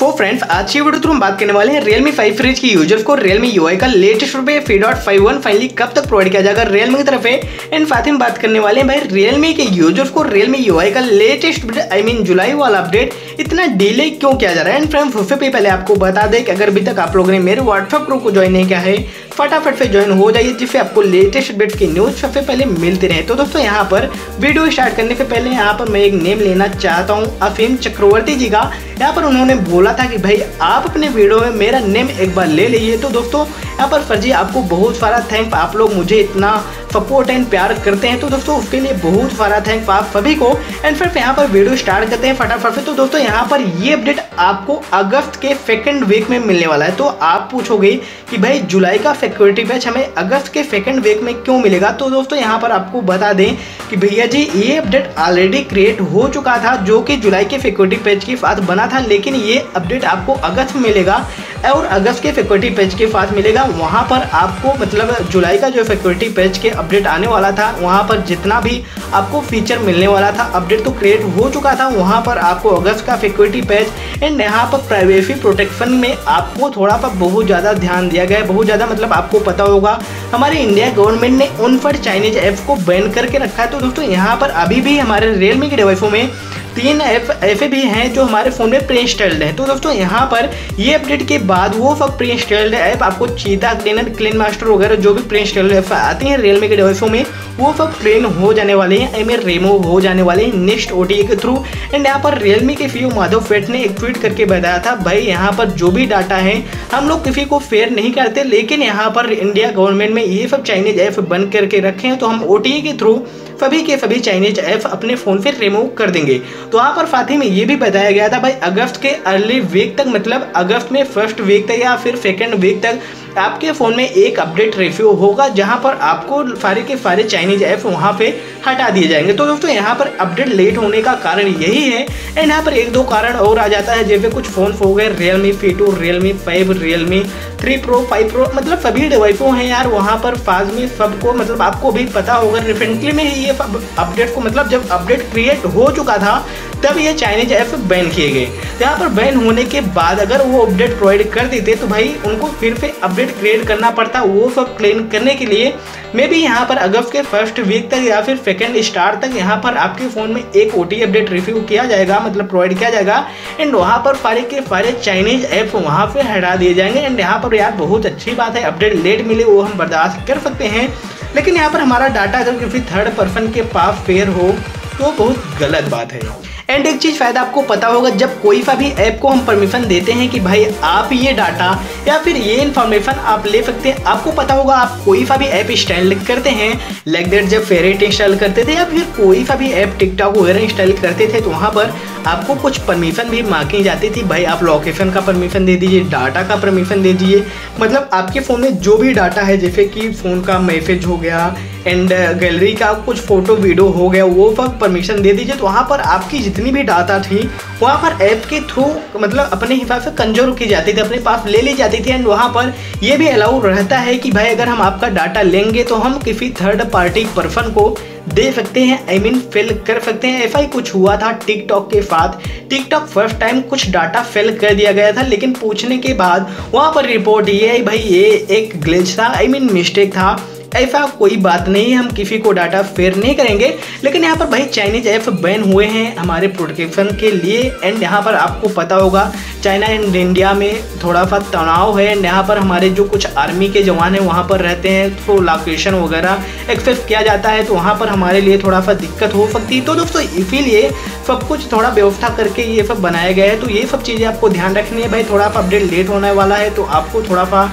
तो फ्रेंड्स आज की वीडियो तो हम बात करने वाले हैं Realme 5 सीरीज की यूजर्स को Realme UI का लेटेस्ट रुपये 3.51 फाइनली कब तक प्रोवाइड किया जाएगा Realme की तरफ है। एंड साथ ही हम बात करने वाले हैं भाई Realme के यूजर्स को Realme UI का लेटेस्ट जुलाई वाला अपडेट इतना डिले क्यों किया जा रहा है। एंड फ्रेंड्स उससे पहले आपको बता दें कि अगर अभी तक आप लोगों ने मेरे व्हाट्सएप ग्रुप को ज्वाइन नहीं किया है फटाफट से ज्वाइन हो जाइए, जिससे आपको लेटेस्ट अपडेट्स की न्यूज सबसे पहले मिलते रहे। तो दोस्तों यहाँ पर वीडियो स्टार्ट करने से पहले यहाँ पर मैं एक नेम लेना चाहता हूँ अफीम चक्रवर्ती जी का। यहाँ पर उन्होंने बोला था कि भाई आप अपने वीडियो में मेरा नेम एक बार ले लीजिए। तो दोस्तों यहाँ पर फर्जी आपको बहुत सारा थैंक्स, आप लोग मुझे इतना सपोर्ट एंड प्यार करते हैं, तो दोस्तों उसके लिए बहुत सारा थैंक्स आप सभी को। एंड फिर यहाँ पर वीडियो स्टार्ट करते हैं फटाफट से। तो दोस्तों यहाँ पर ये अपडेट आपको अगस्त के सेकंड वीक में मिलने वाला है। तो आप पूछोगे कि भाई जुलाई का सिक्योरिटी पैच हमें अगस्त के सेकंड वीक में क्यों मिलेगा। तो दोस्तों यहाँ पर आपको बता दें कि भैया जी ये अपडेट ऑलरेडी क्रिएट हो चुका था जो कि जुलाई के सिक्योरिटी पैच के साथ बना था, लेकिन ये अपडेट आपको अगस्त में मिलेगा और अगस्त के सिक्योरिटी पैच के साथ मिलेगा। वहाँ पर आपको मतलब जुलाई का जो सिक्योरिटी पैच के अपडेट आने वाला था वहाँ पर जितना भी आपको फीचर मिलने वाला था अपडेट तो क्रिएट हो चुका था। वहाँ पर आपको अगस्त का सिक्योरिटी पैच एंड यहाँ पर प्राइवेसी प्रोटेक्शन में आपको थोड़ा सा बहुत ज़्यादा ध्यान दिया गया है। बहुत ज़्यादा मतलब आपको पता होगा हमारे इंडिया गवर्नमेंट ने उन पर चाइनीज ऐप्स को बैन करके रखा है। तो दोस्तों यहाँ पर अभी भी हमारे Realme के डिवाइसों में 3 ऐप ऐसे भी हैं जो हमारे फ़ोन में प्री इंस्टॉल्ड है। तो दोस्तों यहाँ पर ये अपडेट के बाद वो सब प्री इंस्टॉल्ड ऐप आपको चीता क्लीनर, क्लीन मास्टर वगैरह जो भी प्री इंस्टॉल्ड ऐप आती हैं Realme के डिवाइसों में वो सब ट्रेन हो जाने वाले हैं, रिमूव हो जाने वाले हैं नेक्स्ट OTA के थ्रू। एंड यहाँ पर Realme के CEO माधव फेट ने एक ट्वीट करके बताया था भाई यहाँ पर जो भी डाटा है हम लोग किसी को शेयर नहीं करते, लेकिन यहाँ पर इंडिया गवर्नमेंट में ये सब चाइनीज ऐप बंद करके रखे हैं तो हम OTA के थ्रू सभी के सभी चाइनीज ऐप अपने फ़ोन से रिमूव कर देंगे। तो यहाँ पर साथ ही में ये भी बताया गया था भाई अगस्त के अर्ली वीक तक मतलब अगस्त में फर्स्ट वीक तक या फिर सेकेंड वीक तक आपके फ़ोन में एक अपडेट रिव्यू होगा जहां पर आपको सारे के सारे चाइनीज ऐप वहां पे हटा दिए जाएंगे। तो दोस्तों यहाँ पर अपडेट लेट होने का कारण यही है। एंड यहाँ पर एक दो कारण और आ जाता है, जैसे कुछ फ़ोन हो गए Realme C2, Realme 5, Realme 3 Pro, 5 Pro मतलब सभी डिवाइसों हैं यार वहाँ पर फाज में सबको मतलब आपको भी पता होगा रिसेंटली में ही ये अपडेट को मतलब जब अपडेट क्रिएट हो चुका था तब ये चाइनीज ऐप बैन किए गए। तो यहाँ पर बैन होने के बाद अगर वो अपडेट प्रोवाइड कर देते तो भाई उनको फिर से अपडेट क्रिएट करना पड़ता। वो सब क्लेम करने के लिए मे भी यहाँ पर अगस्त के फर्स्ट वीक तक या फिर सेकेंड स्टार तक यहाँ पर आपके फ़ोन में एक OTA अपडेट रिव्यू किया जाएगा मतलब प्रोवाइड किया जाएगा। एंड वहाँ पर सारे के सारे चाइनीज ऐप वहाँ पे हटा दिए जाएंगे। एंड यहाँ पर यार बहुत अच्छी बात है, अपडेट लेट मिले वो हम बर्दाश्त कर सकते हैं, लेकिन यहाँ पर हमारा डाटा अगर किसी थर्ड पर्सन के पास शेयर हो तो बहुत गलत बात है। एंड एक चीज़ फ़ायदा आपको पता होगा जब कोई सा भी ऐप को हम परमिशन देते हैं कि भाई आप ये डाटा या फिर ये इन्फॉर्मेशन आप ले सकते हैं। आपको पता होगा आप कोई सा भी ऐप इंस्टॉल करते हैं लाइक दैट जब फेवरेट इंस्टॉल करते थे या फिर कोई सा भी ऐप टिकटॉक वगैरह इंस्टॉल करते थे तो वहाँ पर आपको कुछ परमिशन भी मांगी जाती थी। भाई आप लोकेशन का परमिशन दे दीजिए, डाटा का परमिशन दे दीजिए, मतलब आपके फ़ोन में जो भी डाटा है जैसे कि फ़ोन का मैसेज हो गया एंड गैलरी का कुछ फ़ोटो वीडियो हो गया वो सब परमिशन दे दीजिए। तो वहाँ पर आपकी जितनी भी डाटा थी वहाँ पर ऐप के थ्रू मतलब अपने हिसाब से कंजर्व की जाती थी, अपने पास ले ली जाती थी। एंड वहाँ पर ये भी अलाउ रहता है कि भाई अगर हम आपका डाटा लेंगे तो हम किसी थर्ड पार्टी पर्सन को दे सकते हैं, फिल कर सकते हैं। ऐसा ही कुछ हुआ था टिकटॉक के साथ। टिकटॉक फर्स्ट टाइम कुछ डाटा फिल कर दिया गया था, लेकिन पूछने के बाद वहाँ पर रिपोर्ट ये है भाई ये एक ग्लिच था, मिस्टेक था, ऐसा कोई बात नहीं, हम किसी को डाटा शेयर नहीं करेंगे। लेकिन यहाँ पर भाई चाइनीज ऐप बैन हुए हैं हमारे प्रोटेक्शन के लिए। एंड यहाँ पर आपको पता होगा चाइना एंड इंडिया में थोड़ा सा तनाव है। एंड यहाँ पर हमारे जो कुछ आर्मी के जवान हैं वहाँ पर रहते हैं तो लोकेशन वगैरह एक्सेस किया जाता है तो वहाँ पर हमारे लिए थोड़ा सा दिक्कत हो सकती है। तो दोस्तों इसीलिए सब कुछ थोड़ा व्यवस्था करके ये सब बनाया गया है। तो ये सब चीज़ें आपको ध्यान रखनी है भाई, थोड़ा सा अपडेट लेट होने वाला है तो आपको थोड़ा सा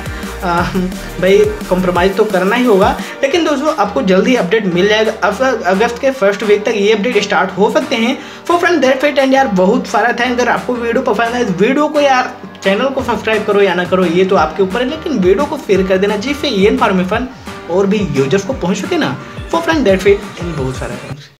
भाई कॉम्प्रोमाइज़ तो करना ही होगा। लेकिन दोस्तों आपको जल्दी अपडेट मिल जाएगा, अगस्त के फर्स्ट वीक तक ये अपडेट स्टार्ट हो सकते हैं। तो फ्रेंड दैट्स इट। एंड यार बहुत सारा थैंक, अगर आपको वीडियो पसंद है इस वीडियो को यार चैनल को सब्सक्राइब करो या ना करो ये तो आपके ऊपर है, लेकिन वीडियो को शेयर कर देना जिससे ये इन्फॉर्मेशन और भी यूजर्स को पहुंच सके ना। तो फ्रेंड दैट्स इट। बहुत सारा थैंक्स।